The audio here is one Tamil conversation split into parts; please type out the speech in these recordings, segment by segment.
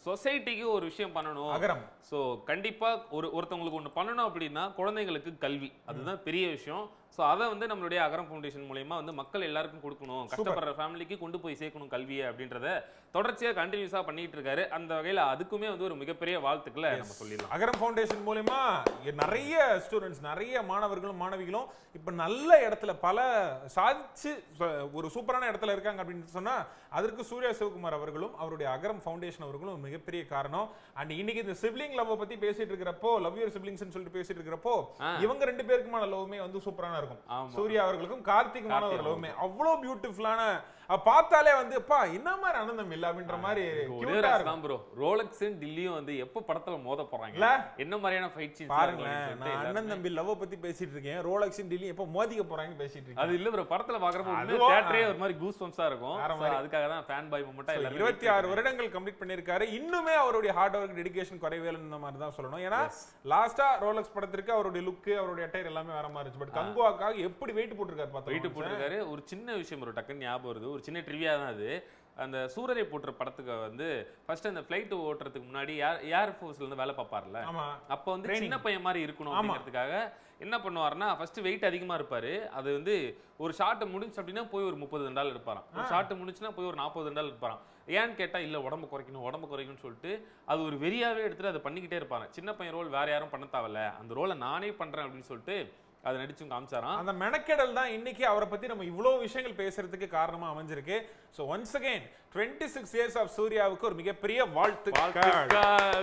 சொசைட்டிக்கு ஒரு விஷயம் பண்ணணும் அகரம். ஸோ கண்டிப்பா ஒருத்தவங்களுக்கு ஒன்று பண்ணணும் அப்படின்னா குழந்தைங்களுக்கு கல்வி, அதுதான் பெரிய விஷயம். ஸோ அதை வந்து நம்மளுடைய அகரம் ஃபவுண்டேஷன் மூலயமா வந்து மக்கள் எல்லாருக்கும் கொடுக்கணும், கஷ்டப்படுற ஃபேமிலிக்கு கொண்டு போய் சேர்க்கணும் கல்வியை அப்படின்றத தொடர்ச்சியாக கண்டினியூஸாக பண்ணிட்டு இருக்காரு. அந்த வகையில் அதுக்குமே வந்து ஒரு மிகப்பெரிய வாழ்த்துக்களை நம்ம சொல்லிடலாம். அகரம் ஃபவுண்டேஷன் மூலமா நிறைய ஸ்டூடெண்ட்ஸ், நிறைய மாணவர்களும் மாணவிகளும் இப்ப நல்ல இடத்துல பல சாதிச்சு ஒரு சூப்பரான இடத்துல இருக்காங்க அப்படின்னு சொன்னா அதற்கு சூர்யா சிவகுமார் அவர்களும் அவருடைய அகரம் ஃபவுண்டேஷன் அவர்களும் மிகப்பெரிய காரணம். அண்ட் இன்னைக்கு இந்த சிப்ளிங் லவ் பத்தி பேசிட்டு இருக்கிறப்போ, லவ் யுவர் சிப்லிங்ஸ் சொல்லிட்டு பேசிட்டு இருக்கிறப்போ இவங்க ரெண்டு பேருக்குமான லவ்மே வந்து சூப்பரான இருக்கும். சூர்யா அவர்களுக்கும் கார்த்திக்குமான ஒரு லவ்மே அவ்வளவு பியூட்டிஃபுல்லான, பார்த்தாலே வந்து அப்பா என்ன மாதிரி ஆனந்தம் இல்ல அப்படின்ற மாதிரி கியூட்டா இருக்கும் ப்ரோ. ரோலக்ஸ் டில்லியும் வந்து எப்ப படத்துல மோத போறாங்க, என்ன மாதிரியான ஃபைட் சீன்ஸ் பாருங்களேன். நான் அண்ணன் தம்பி லவ் பத்தி பேசிட்டு இருக்கேன், ரோலக்ஸ் டில்லி எப்ப மோதிக்க போறாங்கன்னு பேசிட்டு இருக்கேன். அது இல்ல ப்ரோ, படத்துல பாக்குறப்போ தியேட்டரே ஒரு மாதிரி கூஸ் பம்ப்ஸா இருக்கும். அதுக்காக தான் ஃபேன் பாய் மொமெண்டா எல்லாரும் 26 வருடங்கள் கம்ப்ளீட் பண்ணிருக்காரு. இன்னுமே அவருடைய ஹார்ட் ஒர்க், டெடிகேஷன் குறைவே இல்லைன்ற மாதிரி தான் சொல்லணும். ஏன்னா லாஸ்டா ரோலக்ஸ் படத்திற்கு அவருடைய லுக், அவருடைய அட்டையர் எல்லாமே வேற மாதிரி இருந்துச்சு. பட் கங்குவாக்காக எப்படி வெயிட் போட்டுருக்காரு பார்த்தா, வெயிட் போட்டுருக்காரு. ஒரு சின்ன விஷயம் ஒரு டக்குன்னு ஞாபகம் வருது, ஒரு சின்ன ட்ரிவியா தான் அது. அந்த சூரரை போட்டுற படத்துக்கு வந்து ஃபர்ஸ்ட் அந்த ஃபிளைட் ஓட்டுறதுக்கு முன்னாடி ஏர் ஃபோர்ஸ்ல இருந்து வேலை பார்ப்பார்ல, அப்போ வந்து சின்ன பையன் மாதிரி இருக்கணும் அப்படிங்கிறதுக்காக என்ன பண்ணுவாருன்னா ஃபர்ஸ்ட் வெயிட் அதிகமா இருப்பாரு. அது வந்து ஒரு ஷாட் முடிஞ்சு அப்படின்னா போய் ஒரு 30 தண்டால் இருப்பாராம், ஒரு ஷாட் முடிச்சுன்னா போய் ஒரு 40 தண்டால் இருப்பாராம். ஏன்னு கேட்டா இல்ல உடம்பு குறைக்கணும்னு சொல்லிட்டு அது ஒரு வெறியாவே எடுத்துட்டு அதை பண்ணிக்கிட்டே இருப்பாங்க. சின்ன பையன் ரோல் வேற யாரும் பண்ண தேவையில்ல, அந்த ரோலை நானே பண்றேன் அப்படின்னு சொல்லிட்டு அதை நடிச்சும் காமிச்சாராம். அந்த மெனக்கெடல் தான் இன்னைக்கு அவரை பத்தி நம்ம இவ்வளவு விஷயங்கள் பேசுறதுக்கு காரணமா அமைஞ்சிருக்கு. So once again 26 years of சூர்யாவுக்கு ஒரு மிகப்பெரிய வாழ்த்துக்கள்.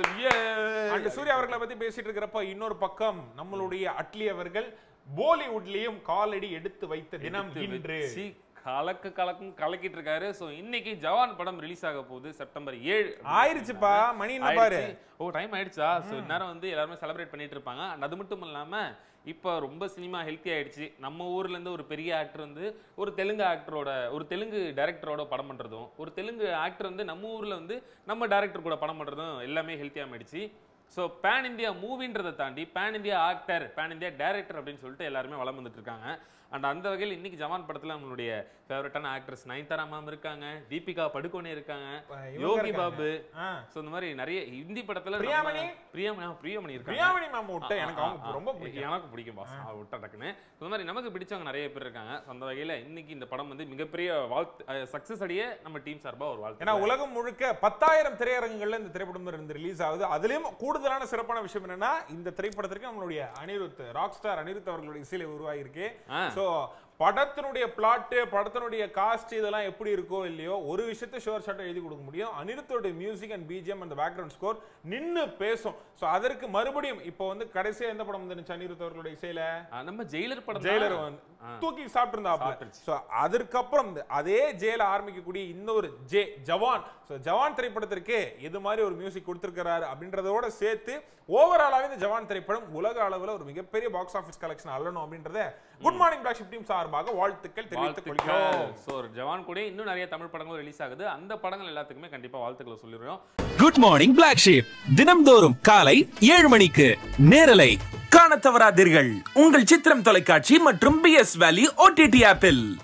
அந்த சூர்யா அவர்களை பத்தி பேசிட்டு இருக்கிறப்ப இன்னொரு பக்கம் நம்மளுடைய அட்லி அவர்கள் பாலிவுட்லயும் காலடி எடுத்து வைத்த தினம் இன்று. கலக்கிட்டு இருக்காரு. சோ இன்னைக்கு ஜவான் படம் ரிலீஸ் ஆக போகுது செப்டம்பர் 7 ஆயிருச்சுப்பா. மணி என்ன பாரு, ஓ டைம் ஆயிடுச்சா. சோ நேரம் வந்து எல்லாரும் செலிப்ரேட் பண்ணிட்டு இருப்பாங்க. அது மட்டும் இல்லாம இப்ப ரொம்ப சினிமா ஹெல்த்தி ஆயிடுச்சு. நம்ம ஊர்ல இருந்து ஒரு பெரிய ஆக்டர் வந்து ஒரு தெலுங்கு டைரக்டரோட படம் பண்றதும், ஒரு தெலுங்கு ஆக்டர் வந்து நம்ம ஊர்ல வந்து நம்ம டைரக்டர் கூட படம் பண்றதும் எல்லாமே ஹெல்த்தியா ஆயிடுச்சு. ஸோ பேன் இந்தியா மூவின்றதை தாண்டி pan India actor, pan India director அப்படின்னு சொல்லிட்டு எல்லாருமே வளம் வந்துட்டு இருக்காங்க. அண்ட் அந்த வகையில் இன்னைக்கு ஜவான் படத்துல நம்மளுடைய ஃபேவரட்டான ஆக்ட்ரஸ் நயன்தாரா மேம் இருக்காங்க, தீபிகா படுகோனே இருக்காங்க, யோகி பாபு. ஸோ இந்த மாதிரி நிறைய ஹிந்தி படத்துல பிரியாமணி இருக்காங்க. எனக்கு பிடிக்கும் பாஸ், விட்டா டக்குன்னு. இந்த மாதிரி நமக்கு பிடிச்சவங்க நிறைய பேர் இருக்காங்க. அந்த வகையில் இன்னைக்கு இந்த படம் வந்து மிகப்பெரிய சக்சஸ் அடைய நம்ம டீம் சார்பா ஒரு வாழ்த்து. ஏன்னா உலகம் முழுக்க 10,000 திரையரங்குகள்ல இந்த திரைப்படம் இருந்து ரிலீஸ் ஆகுது. அதுலயும் கூடுதலான சிறப்பான விஷயம் என்னன்னா இந்த திரைப்படத்திற்கு நம்மளுடைய அனிருத், ராக் ஸ்டார் அனிருத் அவர்களுடைய இசையில உருவாகி இருக்கு. சோ படத்தினுடைய பிளாட், படத்தினுடைய காஸ்ட் இதெல்லாம் எப்படி இருக்கோ இல்லையோ ஒரு விஷயத்தை ஷோர் ஷாட்டா எழுதி கொடுக்க முடியும். அனிருத்தோட மியூசிக் அண்ட் பிஜிஎம் அந்த பேக்ரவுண்ட் ஸ்கோர் நின்னு பேசும். சோ அதற்கு மறுபடியும் இப்போ வந்து கடைசியா எந்த படம் வந்துச்சு அனிருத் அவர்களுடைய இசையில, நம்ம ஜெயிலர் படம், ஜெயிலர் வந்து தூக்கி சாப்பிட்டு. சோ அதற்கப்புறம் அதே ஜெயில ஆரம்பிக்கக்கூடிய இன்னொரு ஜவான். சோ ஜவான் திரைப்படத்திற்கு இது மாதிரி ஒரு மியூசிக் கொடுத்திருக்கிறாரு அப்படின்றதோட சேர்த்து ஓவராலாவே இந்த ஜவான் திரைப்படம் உலக அளவுல ஒரு மிகப்பெரிய பாக்ஸ் ஆபீஸ் கலெக்ஷன் அள்ளணும் அப்படின்றத குட் மார்னிங் பிளாக்ஷிப் டீம் சார்பாக வாழ்த்துக்கள் தெரிவித்துக் கொள்கிறோம். சோ ஜவான் கூட இன்னும் நிறைய தமிழ் படங்கள் ரிலீஸ் ஆகுது. அந்த படங்கள் எல்லாத்துக்குமே கண்டிப்பா வாழ்த்துக்களை சொல்லிடுறோம். குட் மார்னிங் பிளாக்ஷிப் தினம்தோறும் காலை 7 மணிக்கு நேரலை காண தவறாதீர்கள். உங்கள் சித்திரம் தொலைக்காட்சி மற்றும் BS வேலி OTT ஆப்பில்.